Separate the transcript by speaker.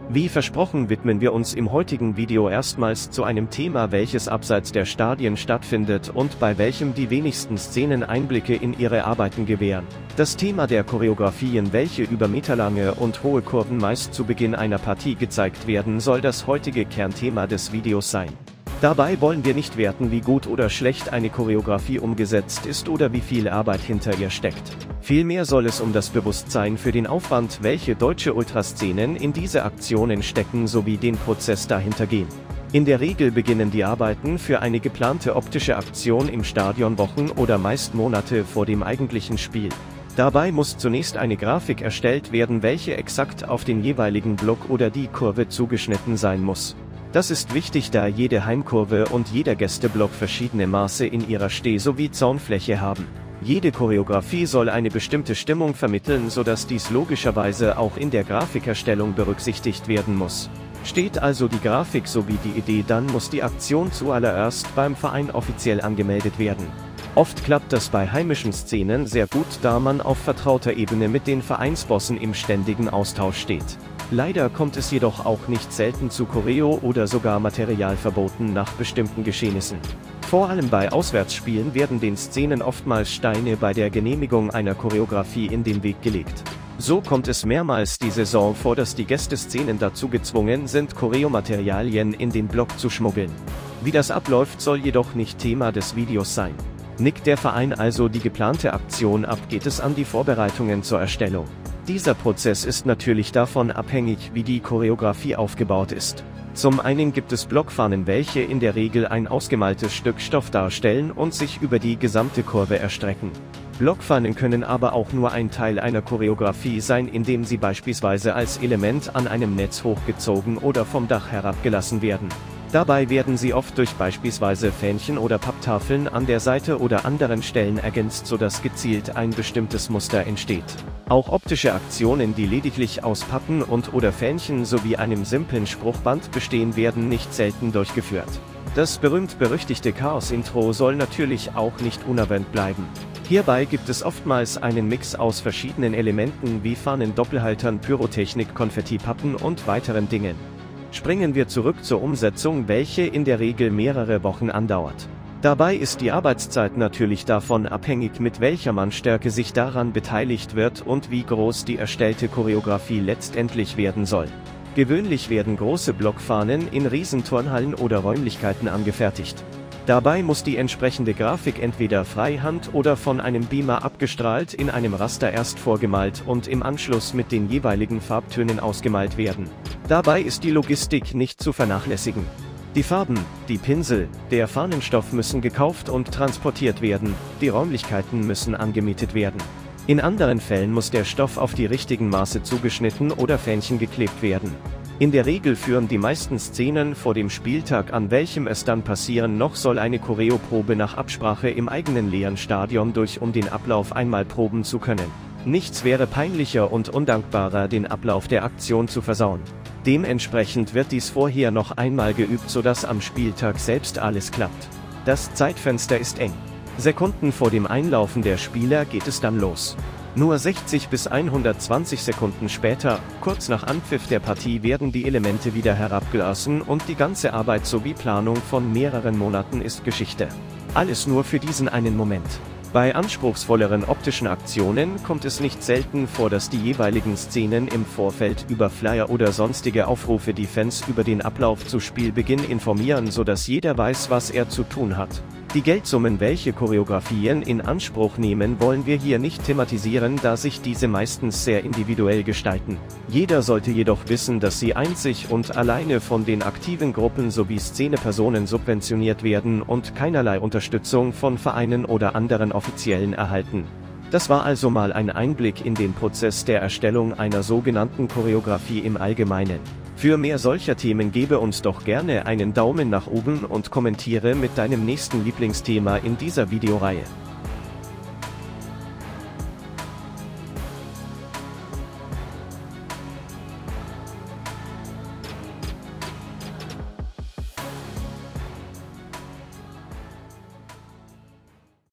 Speaker 1: Wie versprochen widmen wir uns im heutigen Video erstmals zu einem Thema, welches abseits der Stadien stattfindet und bei welchem die wenigsten Szenen Einblicke in ihre Arbeiten gewähren. Das Thema der Choreografien, welche über meterlange und hohe Kurven meist zu Beginn einer Partie gezeigt werden, soll das heutige Kernthema des Videos sein. Dabei wollen wir nicht werten, wie gut oder schlecht eine Choreografie umgesetzt ist oder wie viel Arbeit hinter ihr steckt. Vielmehr soll es um das Bewusstsein für den Aufwand, welche deutsche Ultraszenen in diese Aktionen stecken, sowie den Prozess dahinter gehen. In der Regel beginnen die Arbeiten für eine geplante optische Aktion im Stadion Wochen oder meist Monate vor dem eigentlichen Spiel. Dabei muss zunächst eine Grafik erstellt werden, welche exakt auf den jeweiligen Block oder die Kurve zugeschnitten sein muss. Das ist wichtig, da jede Heimkurve und jeder Gästeblock verschiedene Maße in ihrer Steh- sowie Zaunfläche haben. Jede Choreografie soll eine bestimmte Stimmung vermitteln, sodass dies logischerweise auch in der Grafikerstellung berücksichtigt werden muss. Steht also die Grafik sowie die Idee, dann muss die Aktion zuallererst beim Verein offiziell angemeldet werden. Oft klappt das bei heimischen Szenen sehr gut, da man auf vertrauter Ebene mit den Vereinsbossen im ständigen Austausch steht. Leider kommt es jedoch auch nicht selten zu Choreo- oder sogar Materialverboten nach bestimmten Geschehnissen. Vor allem bei Auswärtsspielen werden den Szenen oftmals Steine bei der Genehmigung einer Choreografie in den Weg gelegt. So kommt es mehrmals die Saison vor, dass die Gästeszenen dazu gezwungen sind, Choreomaterialien in den Block zu schmuggeln. Wie das abläuft, soll jedoch nicht Thema des Videos sein. Nickt der Verein also die geplante Aktion ab, geht es an die Vorbereitungen zur Erstellung. Dieser Prozess ist natürlich davon abhängig, wie die Choreografie aufgebaut ist. Zum einen gibt es Blockfahnen, welche in der Regel ein ausgemaltes Stück Stoff darstellen und sich über die gesamte Kurve erstrecken. Blockfahnen können aber auch nur ein Teil einer Choreografie sein, indem sie beispielsweise als Element an einem Netz hochgezogen oder vom Dach herabgelassen werden. Dabei werden sie oft durch beispielsweise Fähnchen oder Papptafeln an der Seite oder anderen Stellen ergänzt, sodass gezielt ein bestimmtes Muster entsteht. Auch optische Aktionen, die lediglich aus Pappen und/oder Fähnchen sowie einem simplen Spruchband bestehen, werden nicht selten durchgeführt. Das berühmt-berüchtigte Chaos-Intro soll natürlich auch nicht unerwähnt bleiben. Hierbei gibt es oftmals einen Mix aus verschiedenen Elementen wie Fahnen, Doppelhaltern, Pyrotechnik, Konfettipappen und weiteren Dingen. Springen wir zurück zur Umsetzung, welche in der Regel mehrere Wochen andauert. Dabei ist die Arbeitszeit natürlich davon abhängig, mit welcher Mannstärke sich daran beteiligt wird und wie groß die erstellte Choreografie letztendlich werden soll. Gewöhnlich werden große Blockfahnen in Riesenturnhallen oder Räumlichkeiten angefertigt. Dabei muss die entsprechende Grafik entweder freihand oder von einem Beamer abgestrahlt in einem Raster erst vorgemalt und im Anschluss mit den jeweiligen Farbtönen ausgemalt werden. Dabei ist die Logistik nicht zu vernachlässigen. Die Farben, die Pinsel, der Fahnenstoff müssen gekauft und transportiert werden, die Räumlichkeiten müssen angemietet werden. In anderen Fällen muss der Stoff auf die richtigen Maße zugeschnitten oder Fähnchen geklebt werden. In der Regel führen die meisten Szenen vor dem Spieltag, an welchem es dann passieren noch soll, eine Choreoprobe nach Absprache im eigenen leeren Stadion durch, um den Ablauf einmal proben zu können. Nichts wäre peinlicher und undankbarer, den Ablauf der Aktion zu versauen. Dementsprechend wird dies vorher noch einmal geübt, sodass am Spieltag selbst alles klappt. Das Zeitfenster ist eng. Sekunden vor dem Einlaufen der Spieler geht es dann los. Nur 60 bis 120 Sekunden später, kurz nach Anpfiff der Partie, werden die Elemente wieder herabgelassen und die ganze Arbeit sowie Planung von mehreren Monaten ist Geschichte. Alles nur für diesen einen Moment. Bei anspruchsvolleren optischen Aktionen kommt es nicht selten vor, dass die jeweiligen Szenen im Vorfeld über Flyer oder sonstige Aufrufe die Fans über den Ablauf zu Spielbeginn informieren, sodass jeder weiß, was er zu tun hat. Die Geldsummen, welche Choreografien in Anspruch nehmen, wollen wir hier nicht thematisieren, da sich diese meistens sehr individuell gestalten. Jeder sollte jedoch wissen, dass sie einzig und alleine von den aktiven Gruppen sowie Szenepersonen subventioniert werden und keinerlei Unterstützung von Vereinen oder anderen Offiziellen erhalten. Das war also mal ein Einblick in den Prozess der Erstellung einer sogenannten Choreografie im Allgemeinen. Für mehr solcher Themen gebe uns doch gerne einen Daumen nach oben und kommentiere mit deinem nächsten Lieblingsthema in dieser Videoreihe.